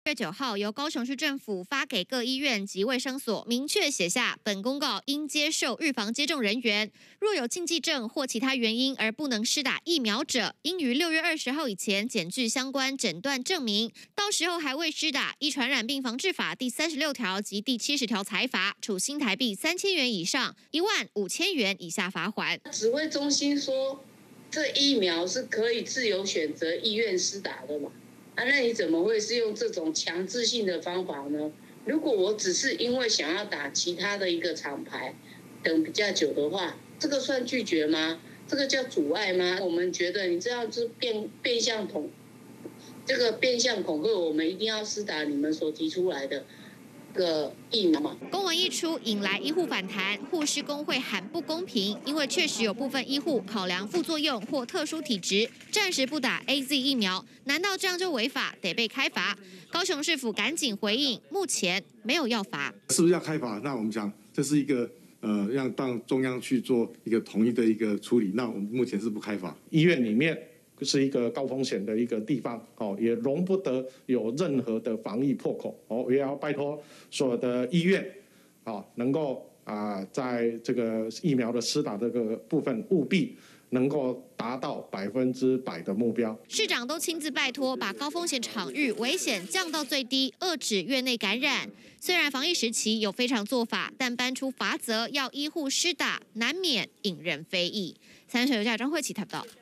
9号，由高雄市政府发给各医院及卫生所，明确写下本公告应接受预防接种人员，若有禁忌症或其他原因而不能施打疫苗者，应于6月20号以前检具相关诊断证明。到时候还未施打，依传染病防治法第36条及第70条裁罚，处新台币3000元以上15000元以下罚款。 指挥中心说，这疫苗是可以自由选择医院施打的嘛？那你怎么会是用这种强制性的方法呢？如果我只是因为想要打其他的一个厂牌，等比较久的话，这个算拒绝吗？这个叫阻碍吗？我们觉得你这样子变相恐吓，我们一定要施打你们所提出来的个疫苗嘛。 公文一出，引来医护反弹，护士工会喊不公平，因为确实有部分医护考量副作用或特殊体质，暂时不打 AZ 疫苗，难道这样就违法，得被开罚？高雄市府赶紧回应，目前没有要罚， 是不是要开罚？那我们讲这是一个让中央去做一个统一的一个处理，那我们目前是不开罚。 医院里面是一个高风险的一个地方，也容不得有任何的防疫破口，也要拜托所有的医院，能够在这个疫苗的施打这个部分，务必能够达到100%的目标。 市长都亲自拜托，把高风险场域危险降到最低，遏止院内感染。虽然防疫时期有非常做法，但搬出罚则要医护施打，难免引人非议。3立新闻张慧琪报道。